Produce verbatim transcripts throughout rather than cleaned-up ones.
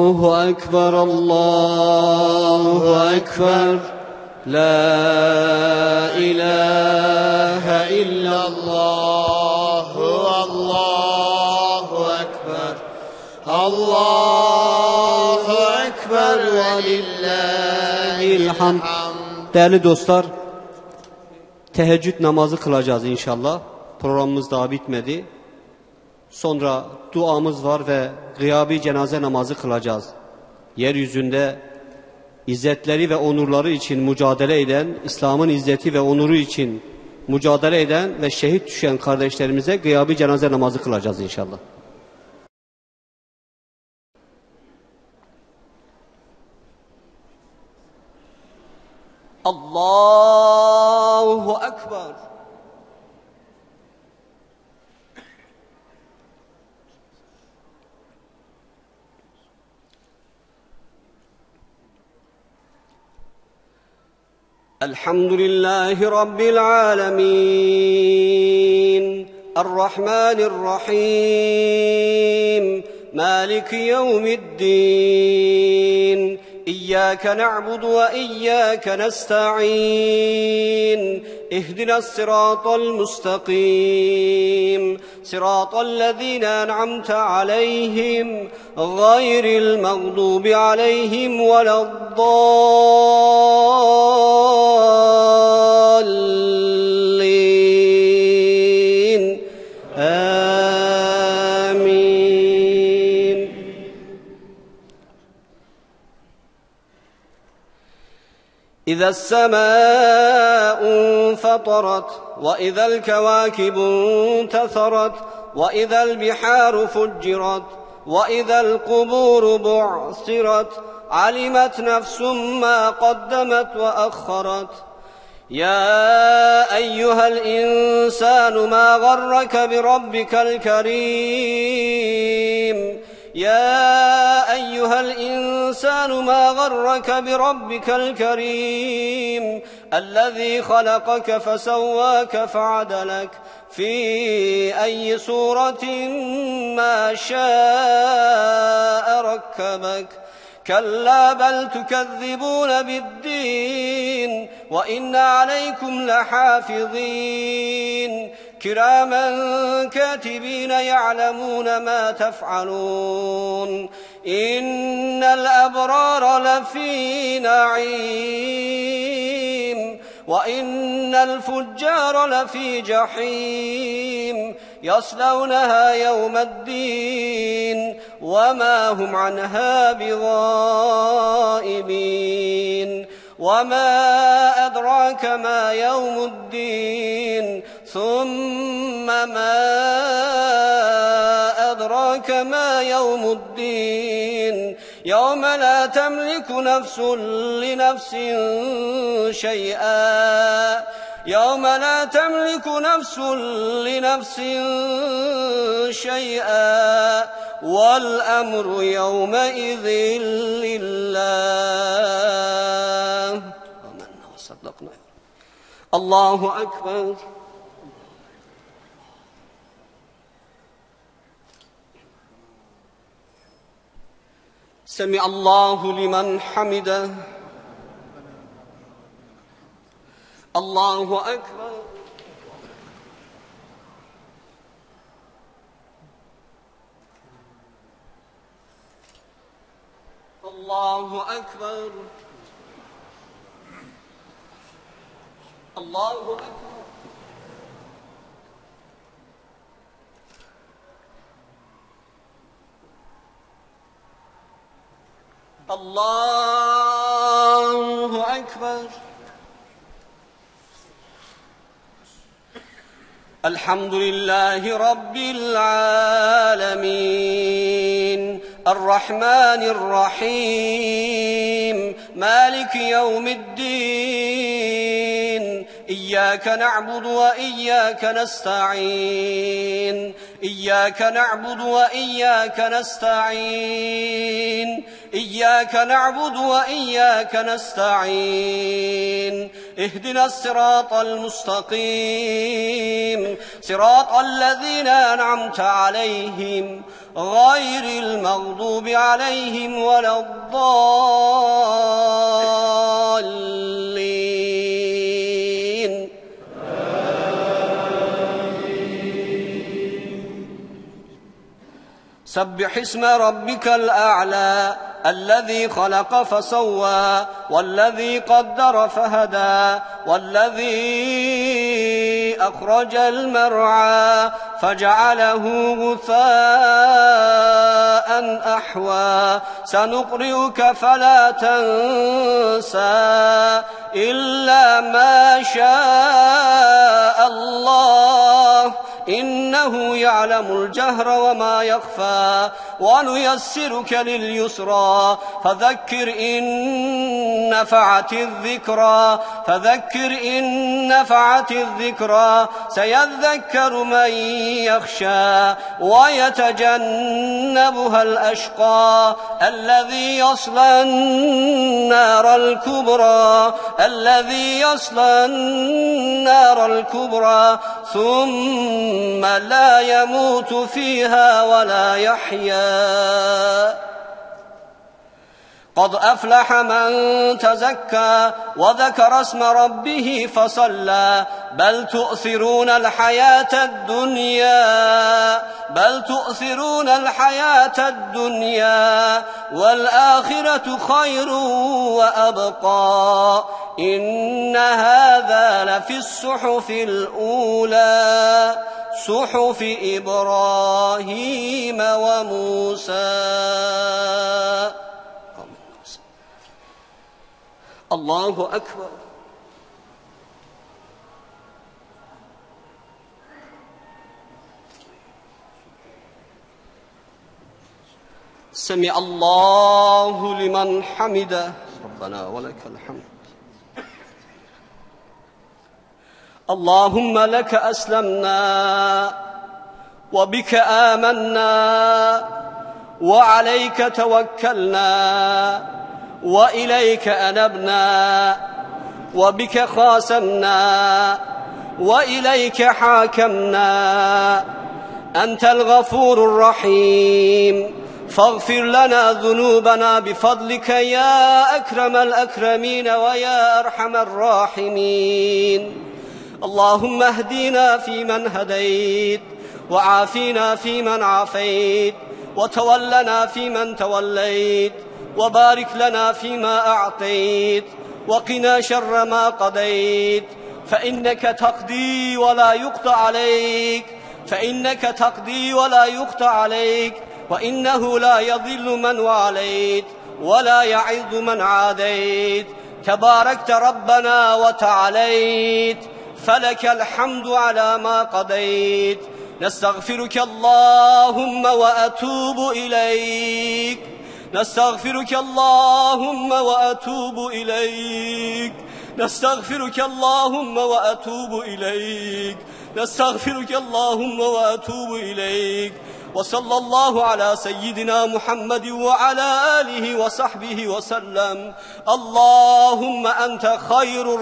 الله أكبر الله أكبر لا إله إلا الله الله أكبر الله أكبر ولله الحمد. Değerli dostlar, teheccüd namazı kılacağız inşallah. Programımız daha bitmedi. Sonra duamız var ve gıyabi cenaze namazı kılacağız. Yeryüzünde İzzetleri ve onurları için mücadele eden, İslam'ın izzeti ve onuru için mücadele eden ve şehit düşen kardeşlerimize gıyabi cenaze namazı kılacağız inşallah. Allahu Ekber. الحمد لله رب العالمين الرحمن الرحيم مالك يوم الدين إياك نعبد وإياك نستعين اهدنا الصراط المستقيم صراط الذين أنعمت عليهم غير المغضوب عليهم ولا الضالين آمين. إذا السماء انفطرت وإذا الكواكب انتثرت وإذا البحار فجرت وإذا القبور بعثرت علمت نفس ما قدمت وأخرت. يا أيها الإنسان ما غرك بربك الكريم يا أيها الإنسان ما غرك بربك الكريم الذي خلقك فسواك فعدلك في أي صورة ما شاء ركبك. كلا بل تكذبون بالدين وإن عليكم لحافظين كراما كاتبين يعلمون ما تفعلون. إن الأبرار لفي نعيم وإن الفجار لفي جحيم يصلونها يوم الدين وما هم عنها بغائبين. وما أدراك ما يوم الدين ثم ما أدراك ما يوم الدين يوم لا تملك نفس لنفس شيئا يوم لا تملك نفس لنفس شيئا والأمر يومئذ لله. آمنا وصدقنا. الله أكبر. سمع الله لمن حمده. الله أكبر. الله أكبر. الله أكبر. الله أكبر. الحمد لله رب العالمين الرحمن الرحيم مالك يوم الدين إياك نعبد وإياك نستعين إياك نعبد وإياك نستعين إياك نعبد وإياك نستعين اهدنا الصراط المستقيم صراط الذين أنعمت عليهم غير المغضوب عليهم ولا الضالين. سبح اسم ربك الأعلى الذي خلق فسوى والذي قدر فهدى والذي أخرج المرعى فجعله غثاء أحوى سنقرئك فلا تنسى إلا ما شاء الله إنه يعلم الجهر وما يخفى ونيسرك لليسرى فذكر إن نفعت الذكرى فذكر إن نفعت الذكرى سيذكر من يخشى ويتجنبها الأشقى الذي يصلى النار الكبرى الذي يصلى النار الكبرى ثم لا يموت فيها ولا يحيا. قد أفلح من تزكى وذكر اسم ربه فصلى بل تؤثرون الحياة الدنيا بل تؤثرون الحياة الدنيا والآخرة خير وأبقى إن هذا لفي الصحف الأولى صحف إبراهيم وموسى. الله أكبر. سمع الله لمن حمده ربنا ولك الحمد. اللهم لك أسلمنا وبك آمنا وعليك توكلنا وإليك أنبنا وبك خاصمنا وإليك حاكمنا. أنت الغفور الرحيم فاغفر لنا ذنوبنا بفضلك يا أكرم الأكرمين ويا أرحم الراحمين. اللهم اهدنا فيمن هديت وعافنا فيمن عافيت وتولنا فيمن توليت وبارك لنا فيما أعطيت وقنا شر ما قضيت فإنك تقضي ولا يقضى عليك فإنك تقضي ولا يقضى عليك وإنه لا يضل من واليت ولا يعز من عاديت تباركت ربنا وتعاليت فلك الحمد على ما قضيت. نستغفرك اللهم وأتوب إليك نستغفرك اللهم وأتوب إليك نستغفرك اللهم وأتوب إليك نستغفرك اللهم وأتوب إليك. وصلى الله على سيدنا محمد وعلى آله وصحبه وسلم. اللهم أنت خير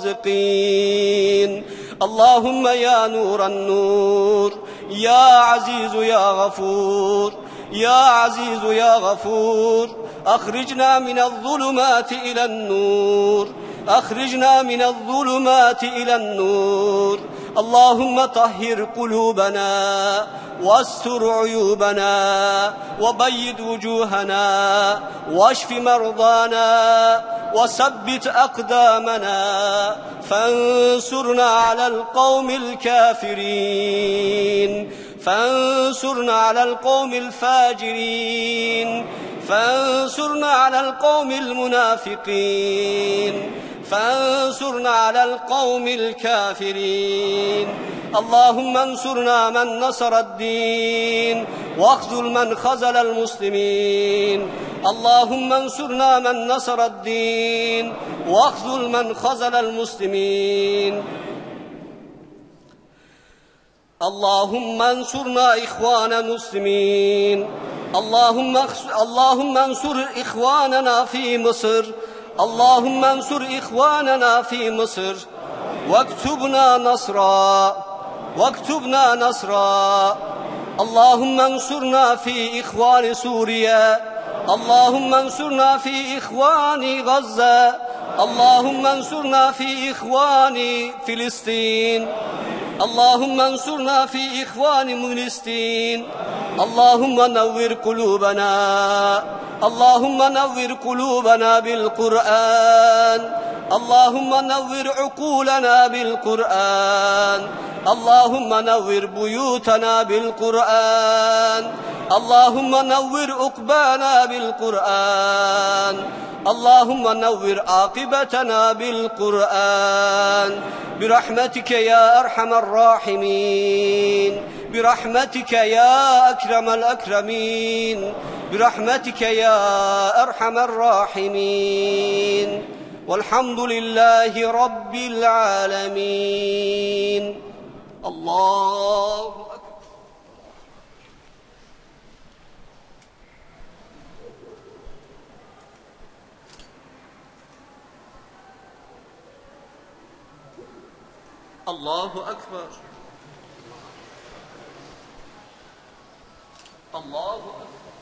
الرازقين. اللهم يا نور النور يا عزيز يا غفور يا عزيز يا غفور أخرجنا من الظلمات إلى النور أخرجنا من الظلمات إلى النور. اللهم طهر قلوبنا واستر عيوبنا وبيض وجوهنا واشف مرضانا وثبت أقدامنا فانصرنا على القوم الكافرين فانصرنا على القوم الفاجرين فانصرنا على القوم المنافقين فانصرنا على القوم الكافرين. اللهم انصرنا من نصر الدين واخذل من خذل المسلمين. اللهم انصرنا من نصر الدين واخذل من خذل المسلمين. اللهم انصرنا إخوانا المسلمين. اللهم اللهم انصر إخواننا في مصر. اللهم انصر إخواننا في مصر واكتبنا نصرا واكتبنا نصرا اللهم انصرنا في إخوان سوريا، اللهم انصرنا في إخوان غزة، اللهم انصرنا في إخوان فلسطين، اللهم انصرنا في إخوان فلسطين. اللهم نور قلوبنا، اللهم نور قلوبنا بالقرآن، اللهم نور عقولنا بالقرآن، اللهم نور بيوتنا بالقرآن، اللهم نور عقبانا بالقرآن، اللهم نور عاقبتنا بالقرآن برحمتك يا أرحم الراحمين، برحمتك يا أكرم الأكرمين، برحمتك يا أرحم الراحمين. والحمد لله رب العالمين. الله أكبر. الله أكبر. الله أكبر.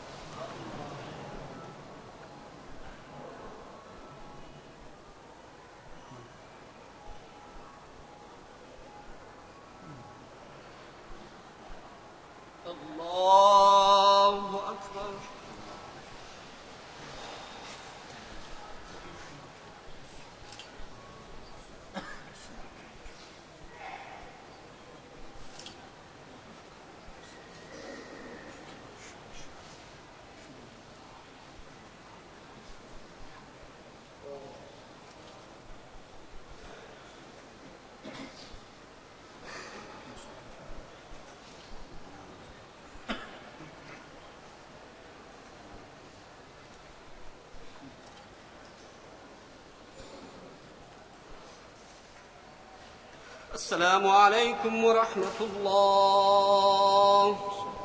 الله أكبر. السلام عليكم ورحمة الله.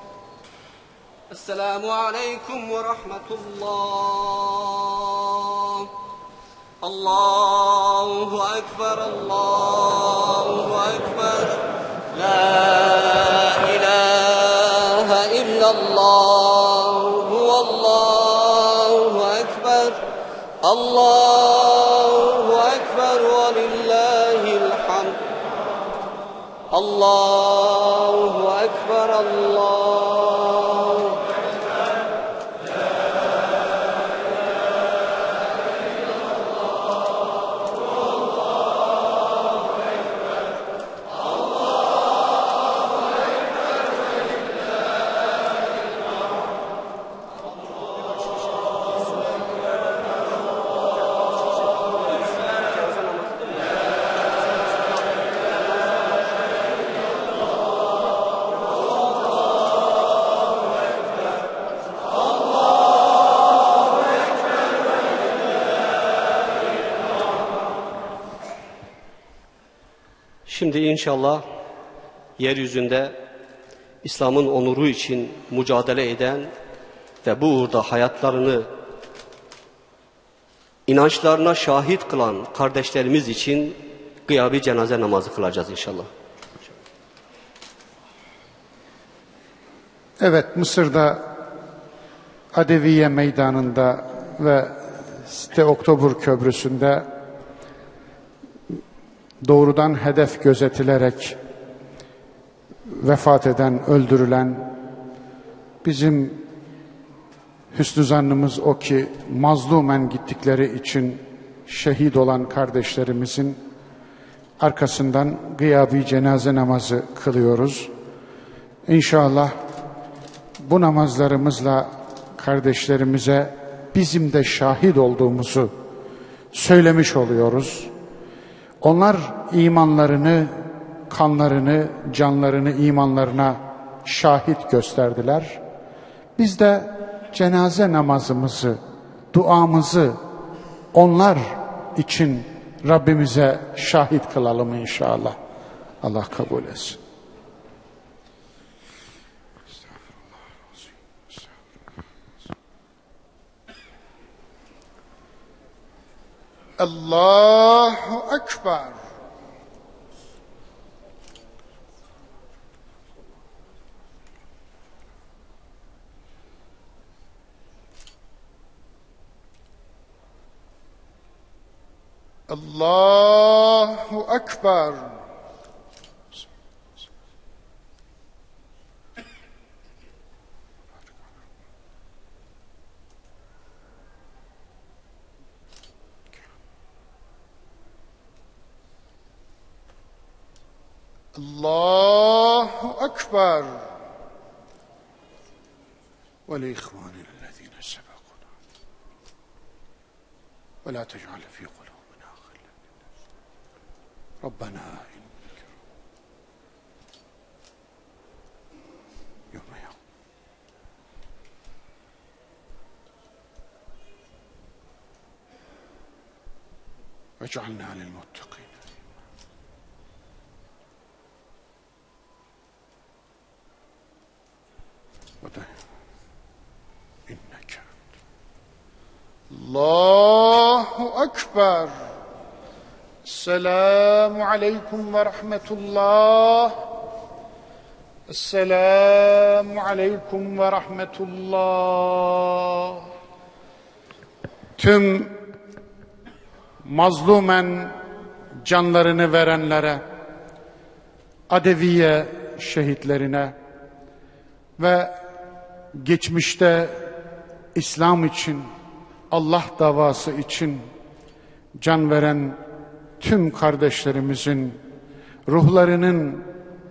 السلام عليكم ورحمة الله. الله أكبر. الله أكبر. لا إله إلا الله. والله أكبر. الله أكبر ولله الحمد. الله أكبر. الله Şimdi inşallah yeryüzünde İslam'ın onuru için mücadele eden ve bu uğurda hayatlarını inançlarına şahit kılan kardeşlerimiz için gıyabi cenaze namazı kılacağız inşallah. Evet, Mısır'da Adeviye Meydanı'nda ve Site Oktober Köprüsü'nde doğrudan hedef gözetilerek vefat eden, öldürülen, bizim hüsnü zannımız o ki mazlumen gittikleri için şehit olan kardeşlerimizin arkasından gıyabi cenaze namazı kılıyoruz. İnşallah bu namazlarımızla kardeşlerimize bizim de şahit olduğumuzu söylemiş oluyoruz. Onlar imanlarını, kanlarını, canlarını imanlarına şahit gösterdiler. Biz de cenaze namazımızı, duamızı onlar için Rabbimize şahit kılalım inşallah. Allah kabul etsin. Allahu Ekber. Allahu Ekber. Allahu Ekber. Ve li ihvanina ellezine sebekuna. Ve la tec'al fi kulubina gillen lillah. Rabbena inneke yevme yevm. Vec'alna lil muttaqin. İnneke Allahu Ekber. Esselamu aleyküm ve rahmetullah. Esselamu aleyküm ve rahmetullah. Tüm mazlumen canlarını verenlere, Adeviye şehitlerine ve geçmişte İslam için, Allah davası için can veren tüm kardeşlerimizin ruhlarının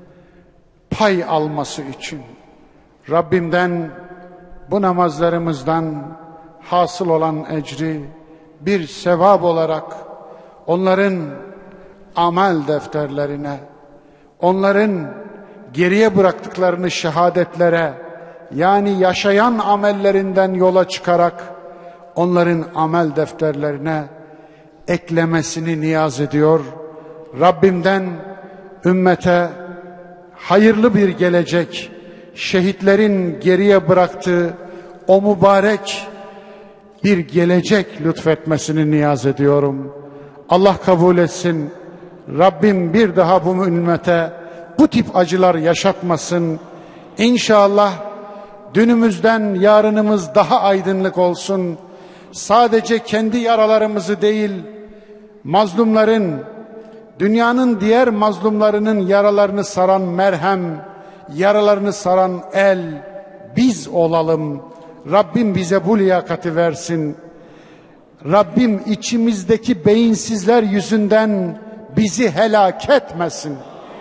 pay alması için Rabbimden bu namazlarımızdan hasıl olan ecri bir sevap olarak onların amel defterlerine, onların geriye bıraktıklarını şehadetlere, yani yaşayan amellerinden yola çıkarak onların amel defterlerine eklemesini niyaz ediyor. Rabbimden ümmete hayırlı bir gelecek, şehitlerin geriye bıraktığı o mübarek bir gelecek lütfetmesini niyaz ediyorum. Allah kabul etsin. Rabbim bir daha bu ümmete bu tip acılar yaşatmasın. İnşallah dünümüzden yarınımız daha aydınlık olsun. Sadece kendi yaralarımızı değil, mazlumların, dünyanın diğer mazlumlarının yaralarını saran merhem, yaralarını saran el biz olalım. Rabbim bize bu liyakati versin. Rabbim içimizdeki beyinsizler yüzünden bizi helak etmesin.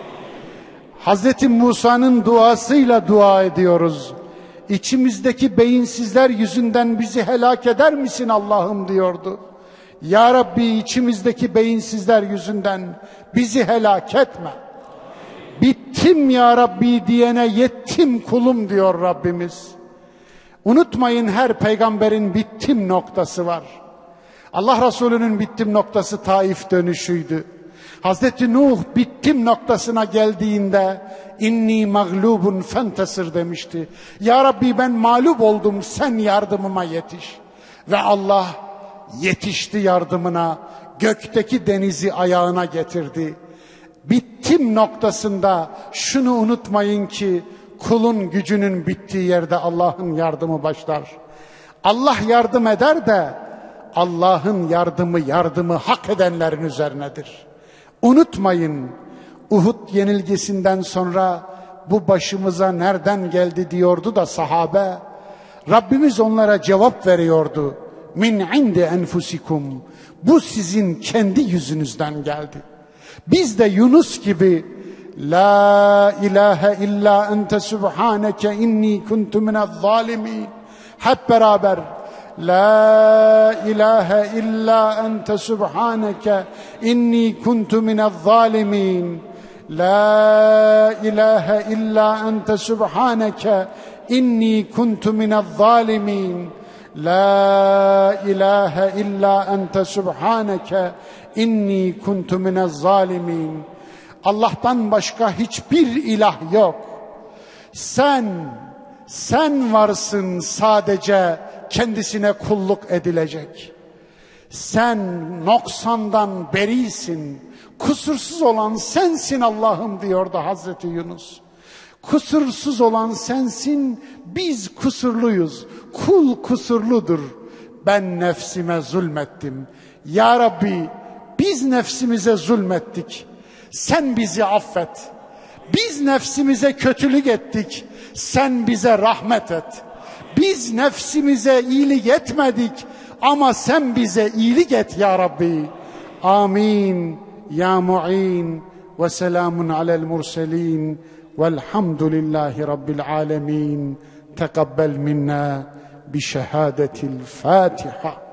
Hazreti Musa'nın duasıyla dua ediyoruz. İçimizdeki beyinsizler yüzünden bizi helak eder misin Allah'ım diyordu. Ya Rabbi, içimizdeki beyinsizler yüzünden bizi helak etme. Bittim ya Rabbi diyene yettim kulum diyor Rabbimiz. Unutmayın, her peygamberin bittim noktası var. Allah Resulü'nün bittim noktası Taif dönüşüydü. Hazreti Nuh bittim noktasına geldiğinde inni mağlubun fentesir demişti. Ya Rabbi, ben mağlup oldum, sen yardımıma yetiş. Ve Allah yetişti yardımına, gökteki denizi ayağına getirdi. Bittim noktasında şunu unutmayın ki kulun gücünün bittiği yerde Allah'ın yardımı başlar. Allah yardım eder de Allah'ın yardımı yardımı hak edenlerin üzerinedir. Unutmayın, Uhud yenilgisinden sonra bu başımıza nereden geldi diyordu da sahabe. Rabbimiz onlara cevap veriyordu. Min indi enfusikum. Bu sizin kendi yüzünüzden geldi. Biz de Yunus gibi La ilahe illa ente subhaneke inni kuntu minez zalimin. Hep beraber La ilahe illa ente subhaneke inni kuntu minez zalimin. La ilahe illa ente subhaneke inni kuntu minez zalimin. La ilahe illa ente subhaneke inni kuntu minez zalimin. Allah'tan başka hiçbir ilah yok. Sen, sen varsın sadece kendisine kulluk edilecek. Sen noksandan berisin. Kusursuz olan sensin Allah'ım diyordu Hazreti Yunus. Kusursuz olan sensin, biz kusurluyuz. Kul kusurludur. Ben nefsime zulmettim. Ya Rabbi, bir Biz nefsimize zulmettik. Sen bizi affet. Biz nefsimize kötülük ettik. Sen bize rahmet et. Biz nefsimize iyilik etmedik ama sen bize iyilik et ya Rabbi. Amin. Ya mu'in ve selamun alel murselin velhamdülillahi rabbil alemin. Tekabbel minna bi şehadetil Fatiha.